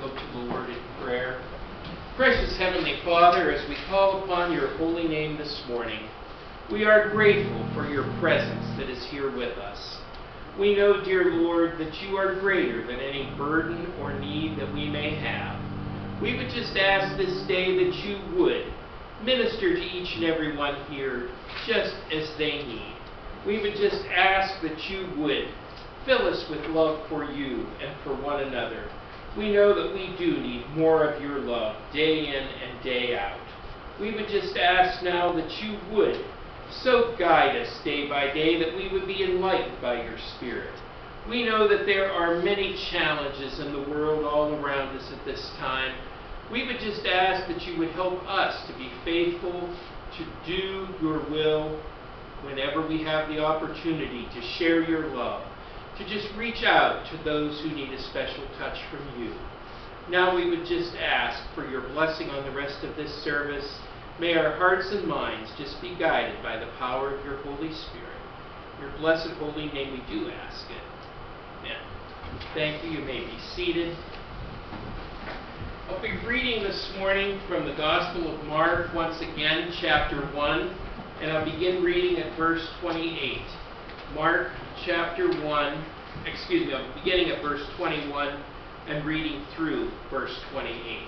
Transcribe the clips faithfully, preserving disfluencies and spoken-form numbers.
to the Lord in prayer. Precious Heavenly Father, as we call upon your holy name this morning, we are grateful for your presence that is here with us. We know, dear Lord, that you are greater than any burden or need that we may have. We would just ask this day that you would minister to each and every one here just as they need. We would just ask that you would fill us with love for you and for one another. We know that we do need more of your love day in and day out. We would just ask now that you would so guide us day by day that we would be enlightened by your Spirit. We know that there are many challenges in the world all around us at this time. We would just ask that you would help us to be faithful, to do your will whenever we have the opportunity to share your love, to just reach out to those who need a special touch from you. Now we would just ask for your blessing on the rest of this service. May our hearts and minds just be guided by the power of your Holy Spirit. In your blessed holy name we do ask it. Amen. Thank you. You may be seated. I'll be reading this morning from the Gospel of Mark, once again, chapter one, and I'll begin reading at verse twenty-eight. Mark chapter one, excuse me, I'm beginning at verse twenty-one and reading through verse twenty-eight.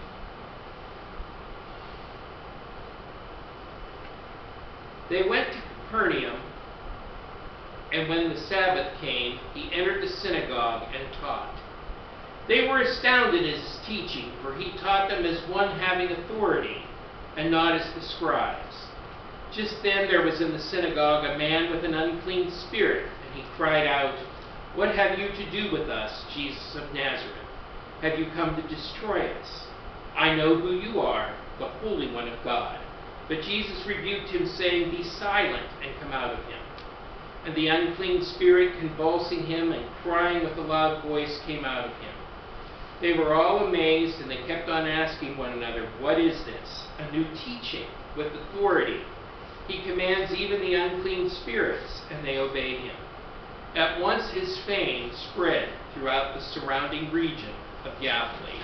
They went to Capernaum, and when the Sabbath came, he entered the synagogue and taught. They were astounded at his teaching, for he taught them as one having authority, and not as the scribes. Just then there was in the synagogue a man with an unclean spirit, and he cried out, "What have you to do with us, Jesus of Nazareth? Have you come to destroy us? I know who you are, the Holy One of God." But Jesus rebuked him, saying, "Be silent, and come out of him." And the unclean spirit, convulsing him and crying with a loud voice, came out of him. They were all amazed, and they kept on asking one another, "What is this? A new teaching with authority. He commands even the unclean spirits, and they obey him." At once his fame spread throughout the surrounding region of Galilee.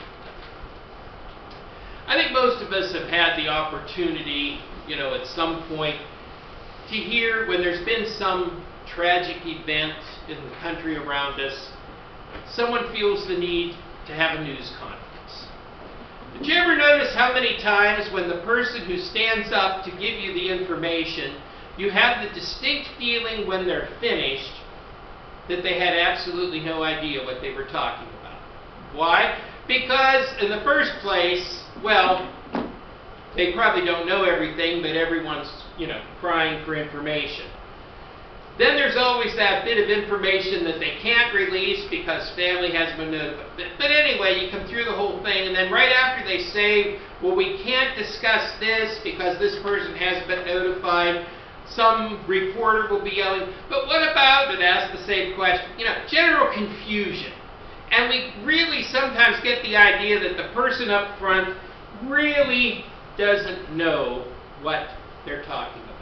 I think most of us have had the opportunity, you know, at some point to hear when there's been some tragic event in the country around us, someone feels the need to have a news conference. Did you ever notice how many times when the person who stands up to give you the information, you have the distinct feeling when they're finished that they had absolutely no idea what they were talking about? Why? Because in the first place, well, they probably don't know everything, but everyone's, you know, crying for information. Then there's always that bit of information that they can't release because family hasn't been notified. But anyway, you come through the whole thing, and then right after they say, well, we can't discuss this because this person hasn't been notified, some reporter will be yelling, but what about, and ask the same question. You know, general confusion. And we really sometimes get the idea that the person up front really doesn't know what they're talking about.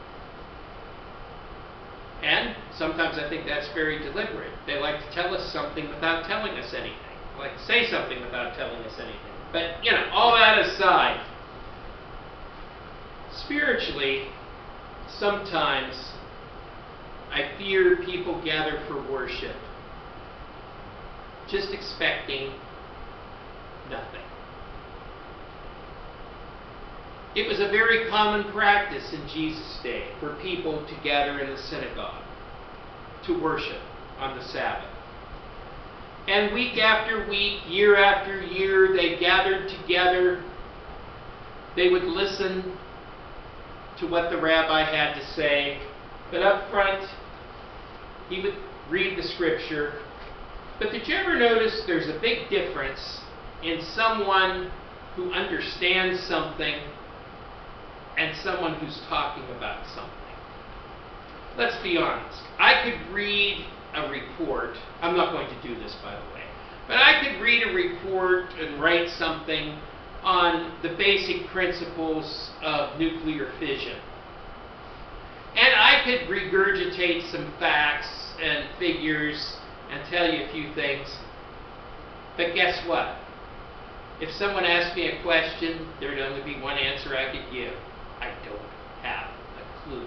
And sometimes I think that's very deliberate. They like to tell us something without telling us anything. They like to say something without telling us anything. But, you know, all that aside, spiritually, sometimes I fear people gather for worship just expecting nothing. It was a very common practice in Jesus' day for people to gather in the synagogue to worship on the Sabbath. And week after week, year after year, they gathered together. They would listen to what the rabbi had to say. But up front, he would read the scripture. But did you ever notice there's a big difference in someone who understands something and someone who's talking about something? Let's be honest. I could read a report. I'm not going to do this, by the way. But I could read a report and write something on the basic principles of nuclear fission. And I could regurgitate some facts and figures and tell you a few things. But guess what? If someone asked me a question, there would only be one answer I could give. I don't have a clue.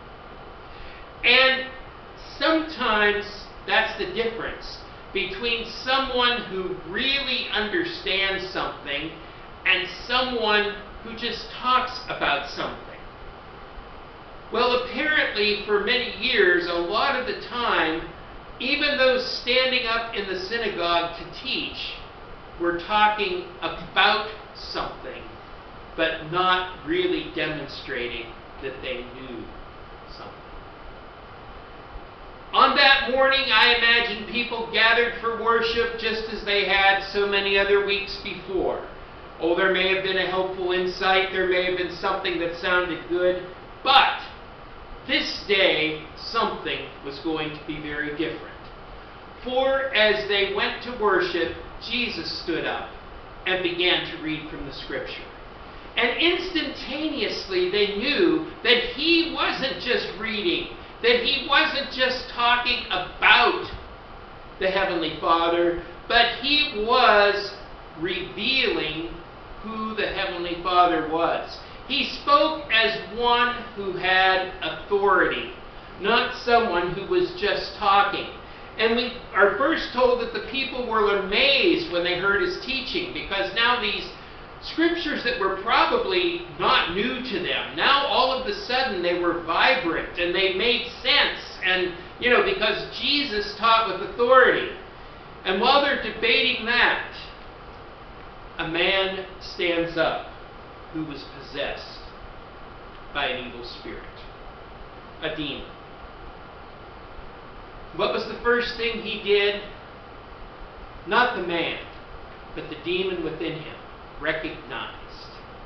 And sometimes that's the difference between someone who really understands something and someone who just talks about something. Well, apparently for many years, a lot of the time, even those standing up in the synagogue to teach were talking about something, but not really demonstrating that they knew something. On that morning, I imagine people gathered for worship just as they had so many other weeks before. Oh, there may have been a helpful insight, there may have been something that sounded good, but this day, something was going to be very different. For as they went to worship, Jesus stood up and began to read from the Scripture. And instantaneously they knew that he wasn't just reading, that he wasn't just talking about the Heavenly Father, but he was revealing who the Heavenly Father was. He spoke as one who had authority, not someone who was just talking. And we are first told that the people were amazed when they heard his teaching, because now these scriptures that were probably not new to them, now all of a sudden they were vibrant and they made sense. And, you know, because Jesus taught with authority. And while they're debating that, a man stands up who was possessed by an evil spirit, a demon. What was the first thing he did? Not the man, but the demon within him recognized.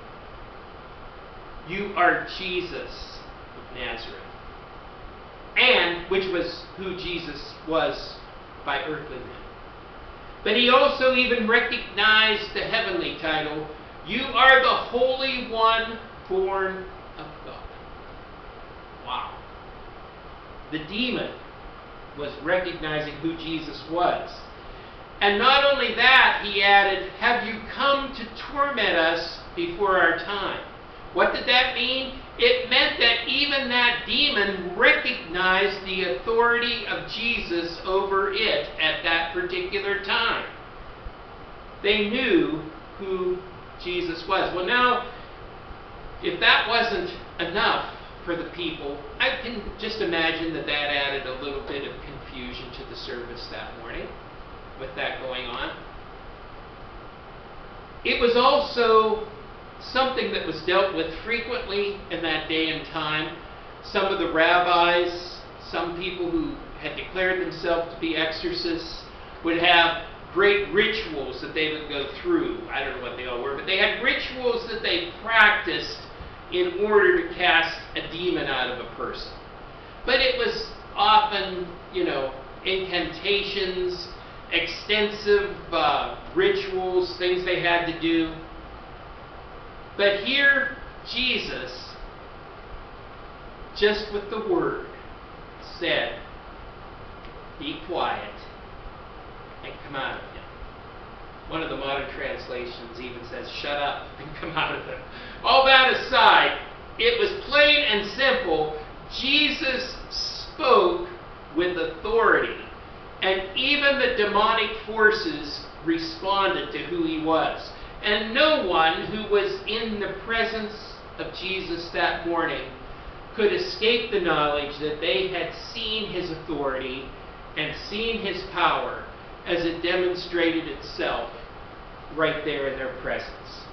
You are Jesus of Nazareth. And, which was who Jesus was by earthly men. But he also even recognized the heavenly title, you are the Holy One born of God. Wow. The demon was recognizing who Jesus was. And not only that, he added, have you come to torment us before our time? What did that mean? It meant that even that demon recognized the authority of Jesus over it at that particular time. They knew who Jesus was. Well, now, if that wasn't enough for the people, I can just imagine that that added a little bit of confusion to the service that morning with that going on. It was also something that was dealt with frequently in that day and time. Some of the rabbis, some people who had declared themselves to be exorcists, would have great rituals that they would go through. I don't know what they all were, but they had rituals that they practiced in order to cast a demon out of a person. But it was often, you know, incantations, extensive uh, rituals, things they had to do. But here, Jesus, just with the word, said, be quiet and come out of him. One of the modern translations even says, shut up and come out of him. All that aside, it was plain and simple. Jesus spoke with authority. And even the demonic forces responded to who he was. And no one who was in the presence of Jesus that morning could escape the knowledge that they had seen his authority and seen his power as it demonstrated itself right there in their presence.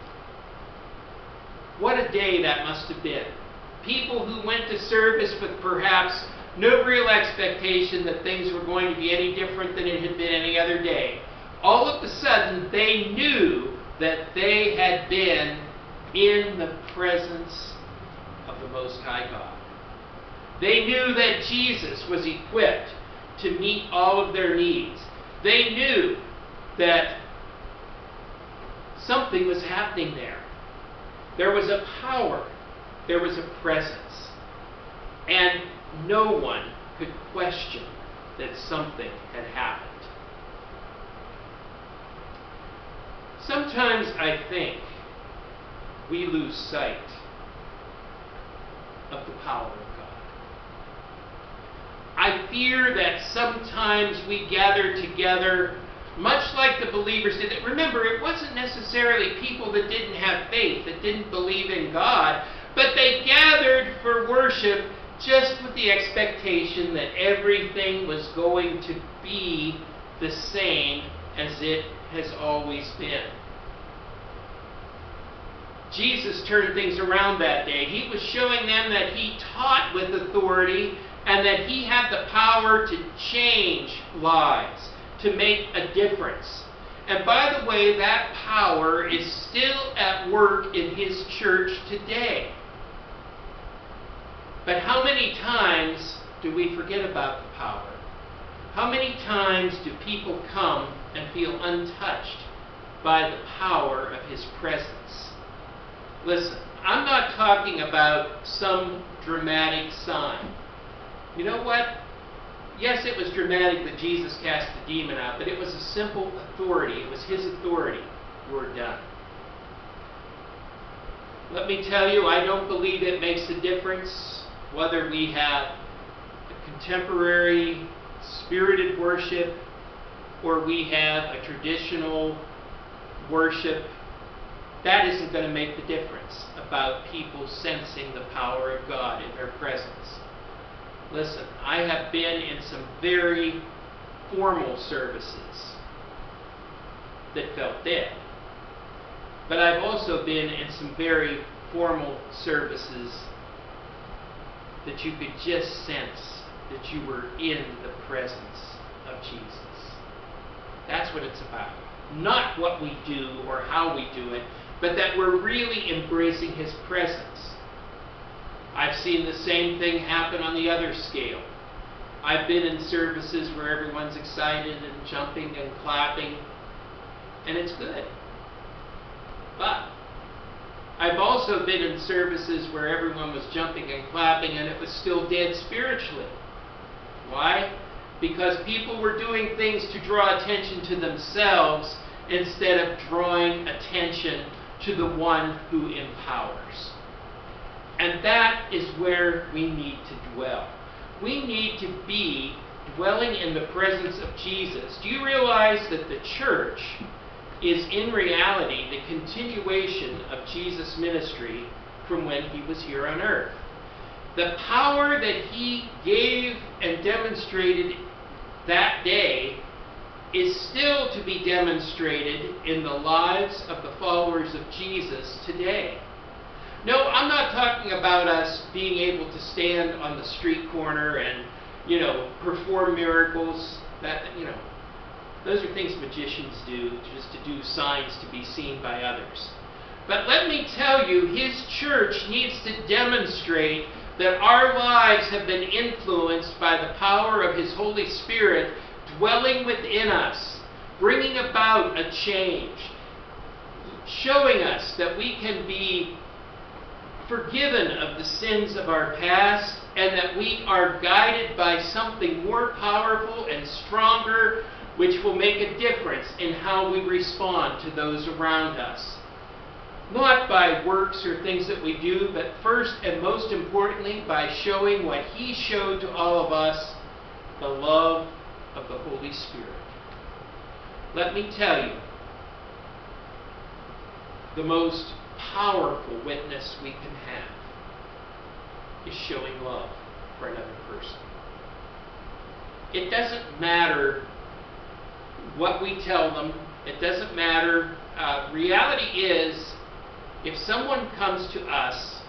What a day that must have been. People who went to service with perhaps no real expectation that things were going to be any different than it had been any other day. All of a sudden, they knew that they had been in the presence of the Most High God. They knew that Jesus was equipped to meet all of their needs. They knew that something was happening there. There was a power. There was a presence. And no one could question that something had happened. Sometimes I think we lose sight of the power of God. I fear that sometimes we gather together much like the believers did. Remember, it wasn't necessarily people that didn't have faith, that didn't believe in God, but they gathered for worship just with the expectation that everything was going to be the same as it has always been. Jesus turned things around that day. He was showing them that he taught with authority and that he had the power to change lives, to make a difference. And by the way, that power is still at work in his church today. But how many times do we forget about the power? How many times do people come and feel untouched by the power of his presence? Listen, I'm not talking about some dramatic sign. You know what? Yes, it was dramatic that Jesus cast the demon out, but it was a simple authority. It was his authority. You're done. Let me tell you, I don't believe it makes a difference whether we have a contemporary spirited worship or we have a traditional worship. That isn't going to make the difference about people sensing the power of God in their presence. Listen, I have been in some very formal services that felt dead. But I've also been in some very formal services that you could just sense that you were in the presence of Jesus. That's what it's about. Not what we do or how we do it, but that we're really embracing his presence. I've seen the same thing happen on the other scale. I've been in services where everyone's excited and jumping and clapping, and it's good. But I've also been in services where everyone was jumping and clapping and it was still dead spiritually. Why? Because people were doing things to draw attention to themselves instead of drawing attention to the one who empowers. And that is where we need to dwell. We need to be dwelling in the presence of Jesus. Do you realize that the church is in reality the continuation of Jesus' ministry from when he was here on earth? The power that he gave and demonstrated that day is still to be demonstrated in the lives of the followers of Jesus today. No, I'm not talking about us being able to stand on the street corner and, you know, perform miracles. That, you know, those are things magicians do, just to do signs to be seen by others. But let me tell you, his church needs to demonstrate that our lives have been influenced by the power of his Holy Spirit dwelling within us, bringing about a change, showing us that we can be forgiven of the sins of our past, and that we are guided by something more powerful and stronger, which will make a difference in how we respond to those around us. Not by works or things that we do, but first and most importantly by showing what he showed to all of us, the love of the Holy Spirit. Let me tell you, the most powerful witness we can have is showing love for another person. It doesn't matter what we tell them. It doesn't matter. Uh, reality is, if someone comes to us,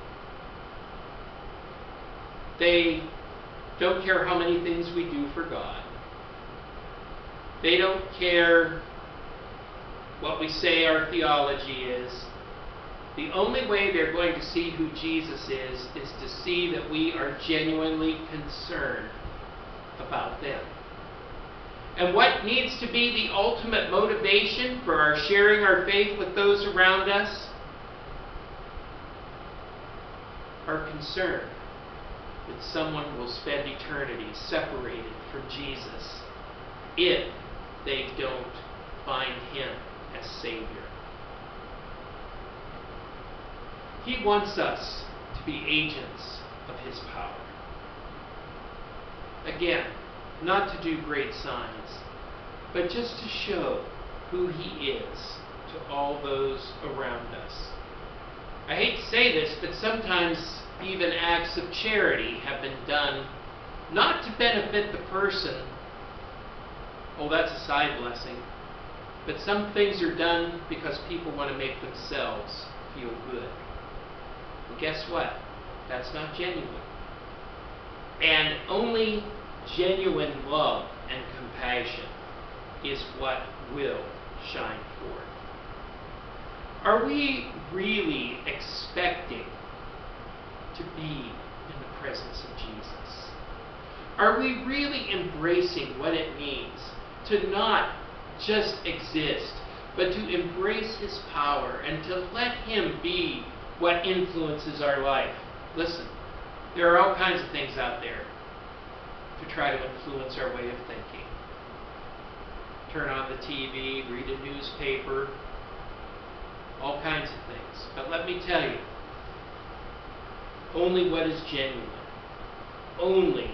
they don't care how many things we do for God. They don't care what we say our theology is. The only way they're going to see who Jesus is, is to see that we are genuinely concerned about them. And what needs to be the ultimate motivation for our sharing our faith with those around us? Our concern that someone will spend eternity separated from Jesus if they don't find him as Savior. He wants us to be agents of His power. Again, not to do great signs, but just to show who He is to all those around us. I hate to say this, but sometimes even acts of charity have been done not to benefit the person. Oh, that's a side blessing. But some things are done because people want to make themselves feel good. And guess what? That's not genuine. And only genuine love and compassion is what will shine forth. Are we really expecting to be in the presence of Jesus? Are we really embracing what it means to not just exist, but to embrace His power and to let Him be what influences our life? Listen, there are all kinds of things out there to try to influence our way of thinking. Turn on the T V, read a newspaper, all kinds of things. But let me tell you, only what is genuine, only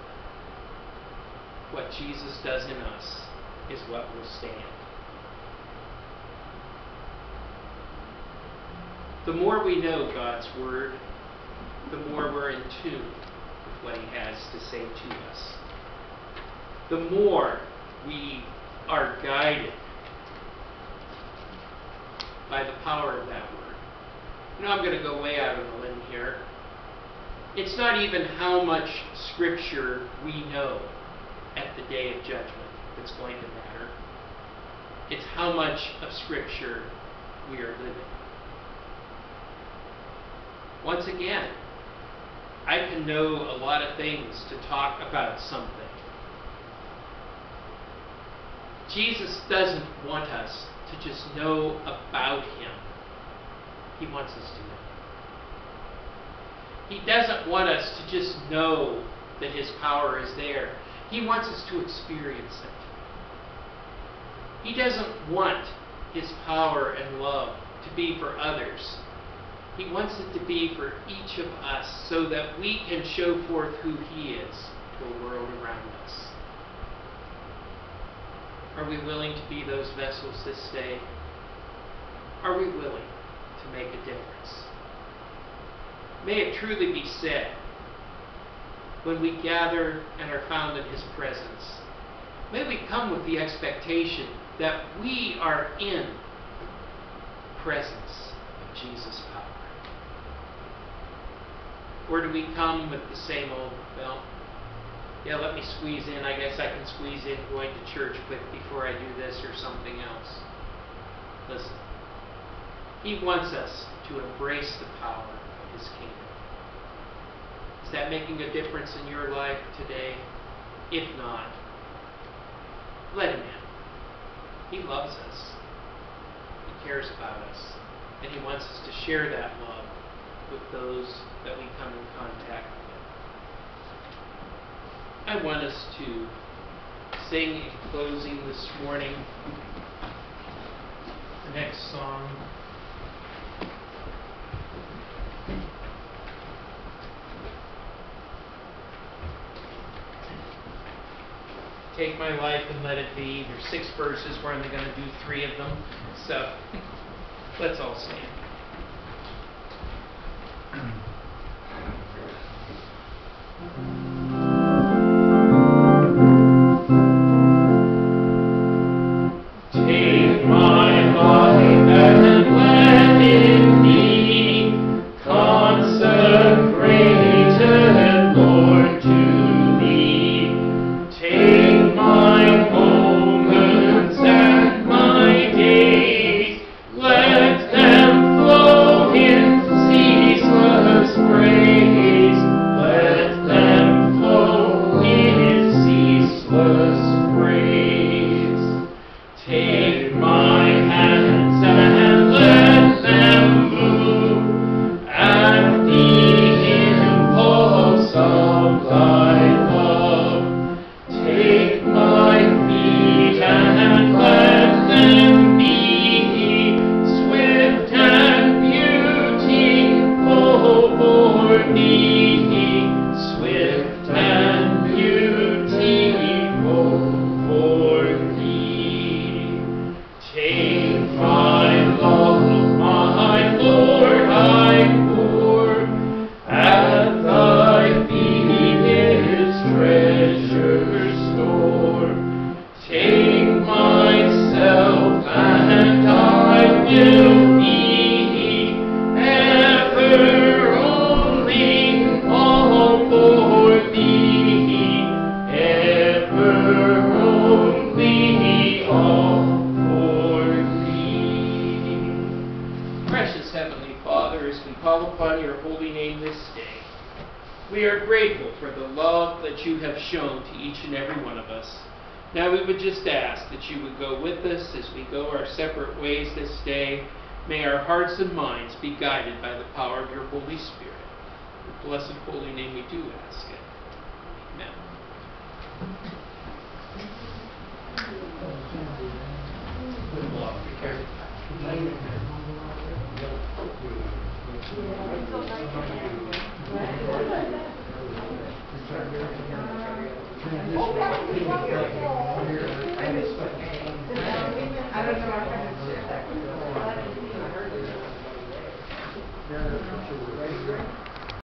what Jesus does in us is what will stand. The more we know God's Word, the more we're in tune with what He has to say to us. The more we are guided by the power of that Word. You know, I'm going to go way out on a limb here. It's not even how much Scripture we know at the day of judgment that's going to matter. It's how much of Scripture we are living. Once again, I can know a lot of things to talk about something. Jesus doesn't want us to just know about Him. He wants us to know. He doesn't want us to just know that His power is there. He wants us to experience it. He doesn't want His power and love to be for others. He wants it to be for each of us so that we can show forth who He is to a world around us. Are we willing to be those vessels this day? Are we willing to make a difference? May it truly be said, when we gather and are found in His presence, may we come with the expectation that we are in the presence of Jesus' power. Or do we come with the same old, well, yeah, let me squeeze in. I guess I can squeeze in going to church quick before I do this or something else. Listen, He wants us to embrace the power of His kingdom. Is that making a difference in your life today? If not, let Him in. He loves us. He cares about us. And He wants us to share that love with those that we come in contact with. I want us to sing in closing this morning the next song. Take My Life and Let It Be. There's six verses. We're only going to do three of them. So let's all stand. Let them flow in ceaseless Precious Heavenly Father, as we call upon your holy name this day, we are grateful for the love that you have shown to each and every one of us. Now we would just ask that you would go with us as we go our separate ways this day. May our hearts and minds be guided by the power of your Holy Spirit. In your blessed holy name we do ask it. Amen. I don't know if I can share that.